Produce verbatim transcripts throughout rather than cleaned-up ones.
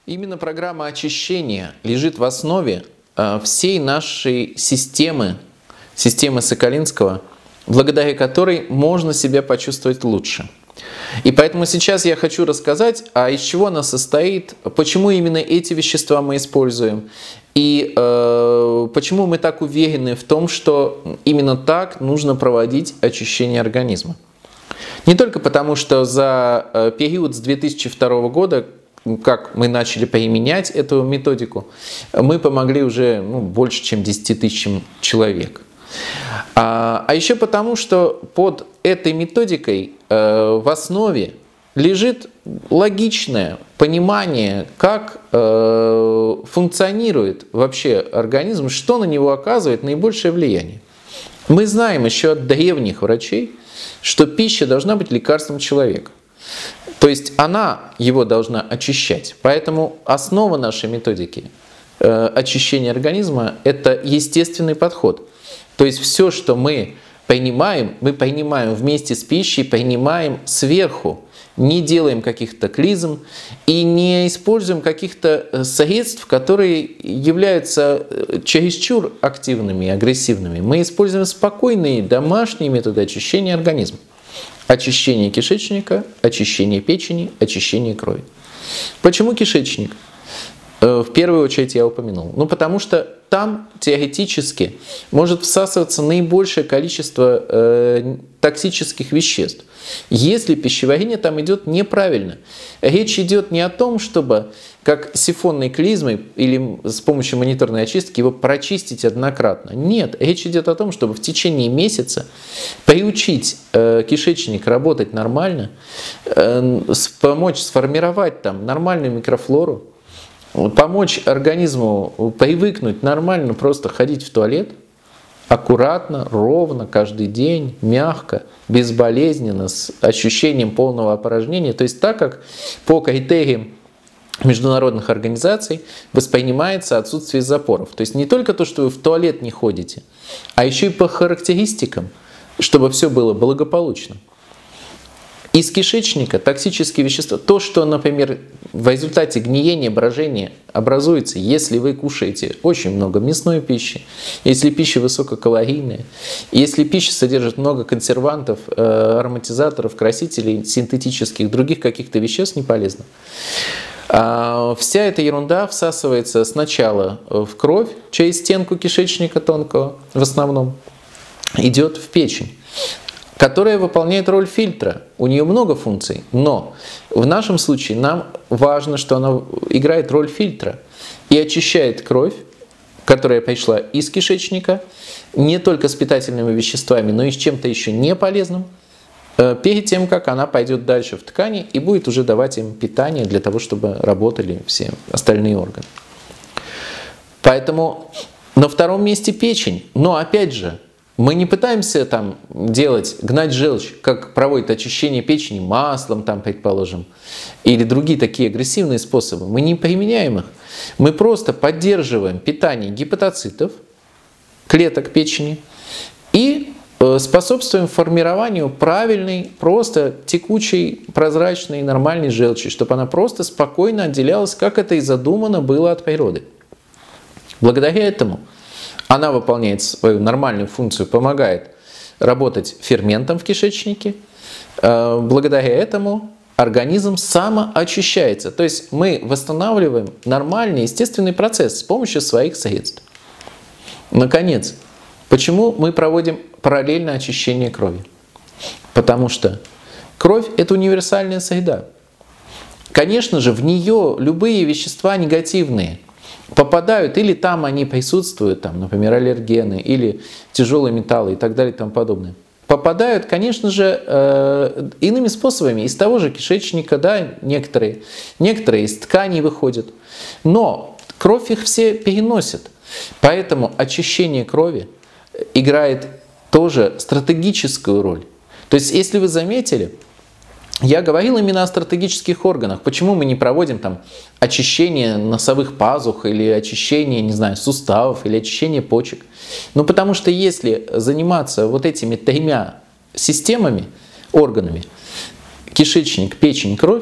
Именно программа очищения лежит в основе всей нашей системы, системы Соколинского, благодаря которой можно себя почувствовать лучше. И поэтому сейчас я хочу рассказать, а из чего она состоит, почему именно эти вещества мы используем, и э, почему мы так уверены в том, что именно так нужно проводить очищение организма. Не только потому, что за период с две тысячи второго года, как мы начали применять эту методику, мы помогли уже ну, больше, чем десяти тысячам человек. А, а еще потому, что под этой методикой э, в основе лежит логичное понимание, как э, функционирует вообще организм, что на него оказывает наибольшее влияние. Мы знаем еще от древних врачей, что пища должна быть лекарством человека. То есть она его должна очищать. Поэтому основа нашей методики э, очищения организма – это естественный подход. То есть все, что мы принимаем, мы принимаем вместе с пищей, принимаем сверху. Не делаем каких-то клизм и не используем каких-то средств, которые являются чересчур активными и агрессивными. Мы используем спокойные домашние методы очищения организма. Очищение кишечника, очищение печени, очищение крови. Почему кишечник? В первую очередь я упомянул. Ну, потому что там теоретически может всасываться наибольшее количество э, токсических веществ. Если пищеварение там идет неправильно. Речь идет не о том, чтобы, как сифонной клизмой или с помощью мониторной очистки, его прочистить однократно. Нет, речь идет о том, чтобы в течение месяца приучить э, кишечник работать нормально, э, помочь сформировать там нормальную микрофлору, помочь организму привыкнуть нормально просто ходить в туалет, аккуратно, ровно, каждый день, мягко, безболезненно, с ощущением полного опорожнения. То есть так, как по критериям международных организаций воспринимается отсутствие запоров. То есть не только то, что вы в туалет не ходите, а еще и по характеристикам, чтобы все было благополучно. Из кишечника токсические вещества, то, что, например, в результате гниения, брожения образуется, если вы кушаете очень много мясной пищи, если пища высококалорийная, если пища содержит много консервантов, ароматизаторов, красителей, синтетических, других каких-то веществ неполезных. Вся эта ерунда всасывается сначала в кровь, через стенку кишечника тонкого, в основном, идет в печень, которая выполняет роль фильтра. У нее много функций, но в нашем случае нам важно, что она играет роль фильтра и очищает кровь, которая пришла из кишечника, не только с питательными веществами, но и с чем-то еще не полезным, перед тем, как она пойдет дальше в ткани и будет уже давать им питание для того, чтобы работали все остальные органы. Поэтому на втором месте печень. Но опять же, мы не пытаемся там делать, гнать желчь, как проводит очищение печени маслом, там, предположим, или другие такие агрессивные способы. Мы не применяем их. Мы просто поддерживаем питание гепатоцитов, клеток печени, и способствуем формированию правильной, просто текучей, прозрачной, нормальной желчи, чтобы она просто спокойно отделялась, как это и задумано было от природы. Благодаря этому она выполняет свою нормальную функцию, помогает работать ферментам в кишечнике. Благодаря этому организм самоочищается. То есть мы восстанавливаем нормальный, естественный процесс с помощью своих средств. Наконец, почему мы проводим параллельное очищение крови? Потому что кровь – это универсальная среда. Конечно же, в нее любые вещества негативные попадают, или там они присутствуют, там, например, аллергены, или тяжелые металлы и так далее и тому подобное. Попадают, конечно же, э, иными способами, из того же кишечника, да, некоторые, некоторые из тканей выходят. Но кровь их все переносит. Поэтому очищение крови играет тоже стратегическую роль. То есть, если вы заметили, я говорил именно о стратегических органах. Почему мы не проводим там очищение носовых пазух или очищение, не знаю, суставов или очищение почек? Ну, потому что если заниматься вот этими тремя системами, органами, кишечник, печень, кровь,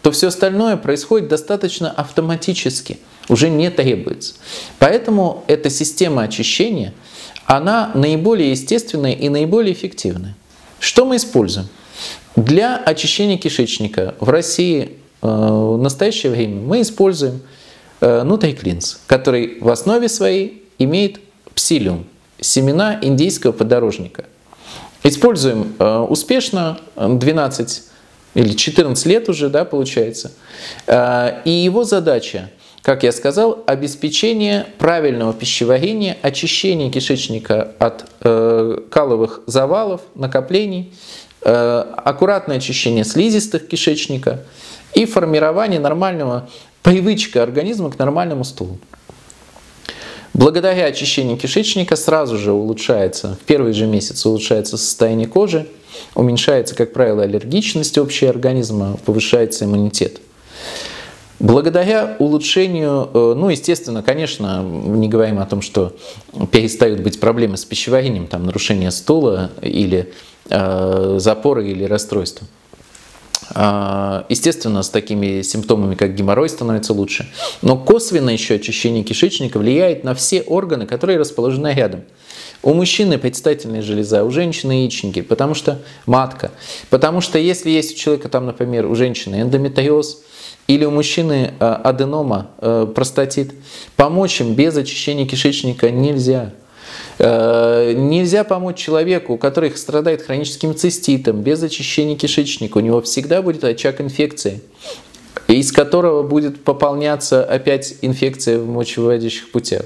то все остальное происходит достаточно автоматически, уже не требуется. Поэтому эта система очищения, она наиболее естественная и наиболее эффективная. Что мы используем? Для очищения кишечника в России э, в настоящее время мы используем э, нутриклинз, который в основе своей имеет псилиум, семена индийского подорожника. Используем э, успешно двенадцать или четырнадцать лет уже, да, получается. Э, и его задача, как я сказал, обеспечение правильного пищеварения, очищение кишечника от э, каловых завалов, накоплений, э, аккуратное очищение слизистых кишечника и формирование нормального привычка организма к нормальному стулу. Благодаря очищению кишечника сразу же улучшается, в первый же месяц улучшается состояние кожи, уменьшается, как правило, аллергичность общего организма, повышается иммунитет. Благодаря улучшению, ну, естественно, конечно, не говорим о том, что перестают быть проблемы с пищеварением, там, нарушение стула или э, запоры или расстройства. Естественно, с такими симптомами, как геморрой, становится лучше. Но косвенно еще очищение кишечника влияет на все органы, которые расположены рядом. У мужчины предстательная железа, у женщины яичники, потому что матка. Потому что если есть у человека, там, например, у женщины эндометриоз, или у мужчины аденома, простатит, помочь им без очищения кишечника нельзя. Нельзя помочь человеку, который страдает хроническим циститом, без очищения кишечника. У него всегда будет очаг инфекции, из которого будет пополняться опять инфекция в мочевыводящих путях.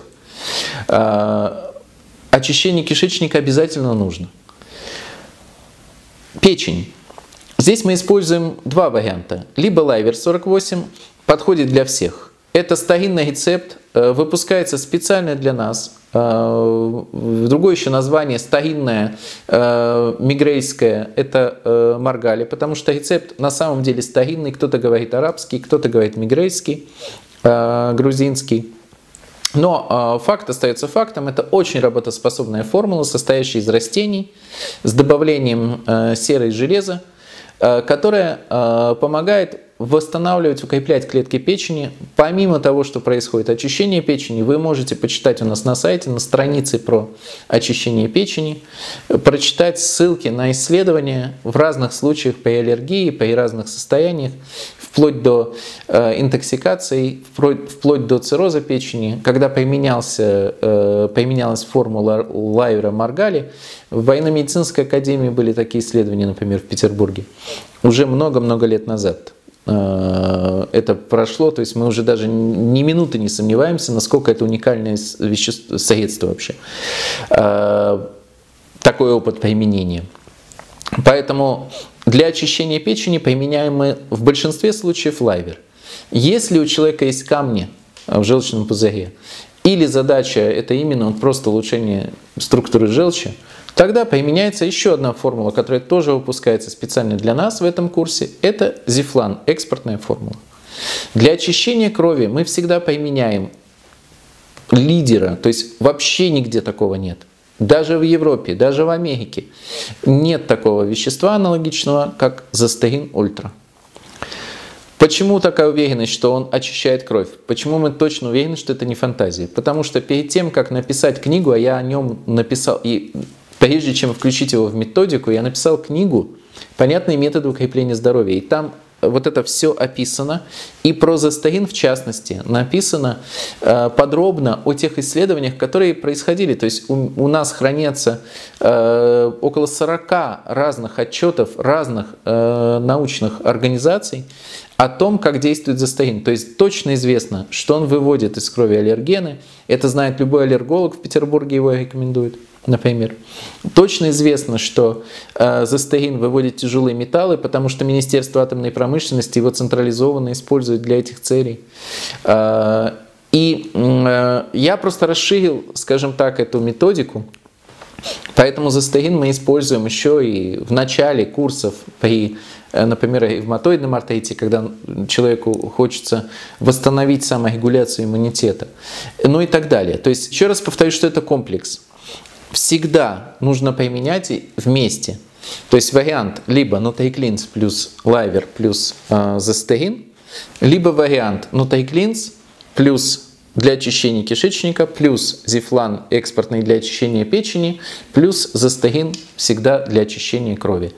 Очищение кишечника обязательно нужно. Печень. Здесь мы используем два варианта. Либо лайвер сорок восемь, подходит для всех. Это старинный рецепт, выпускается специально для нас. Другое еще название старинное, мигрейское, это маргали, потому что рецепт на самом деле старинный. Кто-то говорит арабский, кто-то говорит мигрейский, грузинский. Но факт остается фактом. Это очень работоспособная формула, состоящая из растений с добавлением серы и железа, которая помогает восстанавливать, укреплять клетки печени. Помимо того, что происходит очищение печени, вы можете почитать у нас на сайте, на странице про очищение печени, прочитать ссылки на исследования в разных случаях при аллергии, при разных состояниях, вплоть до э, интоксикации, вплоть, вплоть до цирроза печени. Когда применялся, э, применялась формула Лайвера Маргали, в военно-медицинской академии были такие исследования, например, в Петербурге, уже много-много лет назад. Это прошло, то есть мы уже даже ни минуты не сомневаемся, насколько это уникальное вещество, средство вообще. Такой опыт применения. Поэтому для очищения печени применяем мы в большинстве случаев лайвер. Если у человека есть камни в желчном пузыре, или задача это именно просто улучшение структуры желчи, тогда применяется еще одна формула, которая тоже выпускается специально для нас в этом курсе. Это Зифлан, экспортная формула. Для очищения крови мы всегда применяем лидера, то есть вообще нигде такого нет. Даже в Европе, даже в Америке нет такого вещества аналогичного, как Застарин Ультра. Почему такая уверенность, что он очищает кровь? Почему мы точно уверены, что это не фантазия? Потому что перед тем, как написать книгу, а я о нем написал, и прежде чем включить его в методику, я написал книгу «Понятные методы укрепления здоровья». И там вот это все описано. И про Застарин, в частности, написано э, подробно о тех исследованиях, которые происходили. То есть у, у нас хранятся э, около сорока разных отчетов разных э, научных организаций о том, как действует Застарин. То есть точно известно, что он выводит из крови аллергены. Это знает любой аллерголог в Петербурге, его рекомендует. Например, точно известно, что э, Застарин выводит тяжелые металлы, потому что Министерство атомной промышленности его централизованно использует для этих целей. Э, и э, я просто расширил, скажем так, эту методику. Поэтому Застарин мы используем еще и в начале курсов при, например, ревматоидном артрите, когда человеку хочется восстановить саморегуляцию иммунитета, ну и так далее. То есть, еще раз повторю, что это комплекс. Всегда нужно применять вместе То есть вариант либо нутриклинс плюс лайвер плюс э, зостегин, либо вариант нутриклинс плюс для очищения кишечника, плюс зифлан экспортный для очищения печени, плюс зостегин всегда для очищения крови.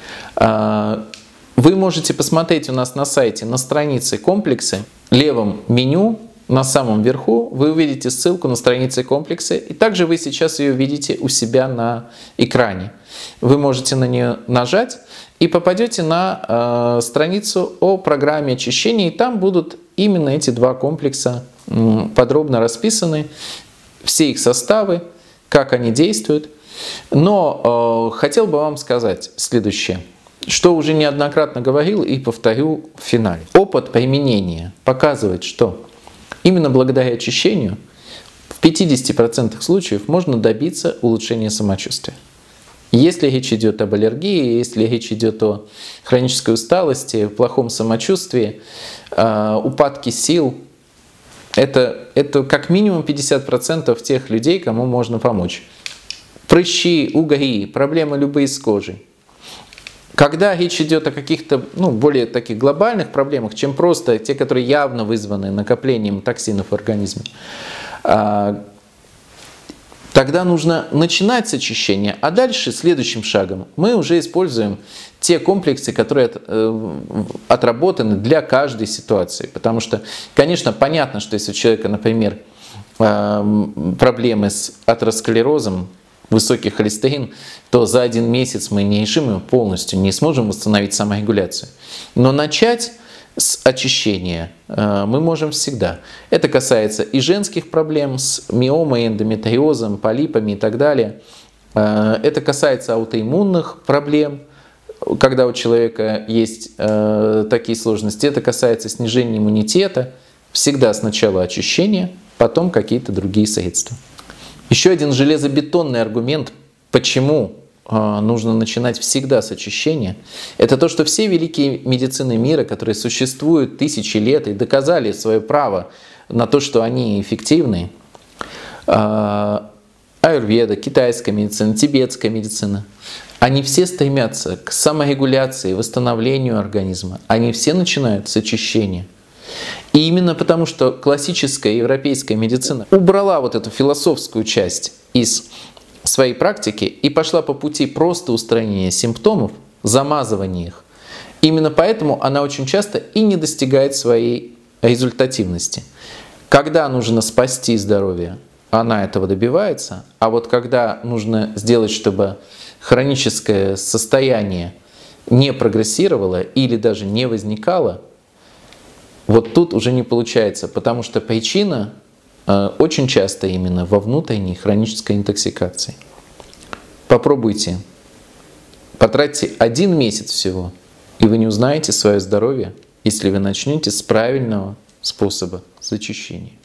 Вы можете посмотреть у нас на сайте, на странице комплексы, в левом меню, на самом верху вы увидите ссылку на страницы комплекса, и также вы сейчас ее видите у себя на экране. Вы можете на нее нажать и попадете на э, страницу о программе очищения, и там будут именно эти два комплекса э, подробно расписаны, все их составы, как они действуют. Но э, хотел бы вам сказать следующее, что уже неоднократно говорил и повторю в финале. Опыт применения показывает, что именно благодаря очищению в пятидесяти процентах случаев можно добиться улучшения самочувствия. Если речь идет об аллергии, если речь идет о хронической усталости, плохом самочувствии, упадке сил, это, это как минимум пятьдесят процентов тех людей, кому можно помочь. Прыщи, угри, проблемы любые с кожей. Когда речь идет о каких-то ну, более таких глобальных проблемах, чем просто те, которые явно вызваны накоплением токсинов в организме, тогда нужно начинать с очищения, а дальше следующим шагом мы уже используем те комплексы, которые отработаны для каждой ситуации. Потому что, конечно, понятно, что если у человека, например, проблемы с атеросклерозом, высокий холестерин, то за один месяц мы не решим его полностью, не сможем восстановить саморегуляцию. Но начать с очищения мы можем всегда. Это касается и женских проблем с миомой, эндометриозом, полипами и так далее. Это касается аутоиммунных проблем, когда у человека есть такие сложности. Это касается снижения иммунитета. Всегда сначала очищение, потом какие-то другие средства. Еще один железобетонный аргумент, почему нужно начинать всегда с очищения, это то, что все великие медицины мира, которые существуют тысячи лет и доказали свое право на то, что они эффективны, аюрведа, китайская медицина, тибетская медицина, они все стремятся к саморегуляции, восстановлению организма. Они все начинают с очищения. И именно потому, что классическая европейская медицина убрала вот эту философскую часть из своей практики и пошла по пути просто устранения симптомов, замазывания их, именно поэтому она очень часто и не достигает своей результативности. Когда нужно спасти здоровье, она этого добивается, а вот когда нужно сделать, чтобы хроническое состояние не прогрессировало или даже не возникало, вот тут уже не получается, потому что причина э, очень часто именно во внутренней хронической интоксикации. Попробуйте, потратьте один месяц всего, и вы не узнаете свое здоровье, если вы начнете с правильного способа зачищения.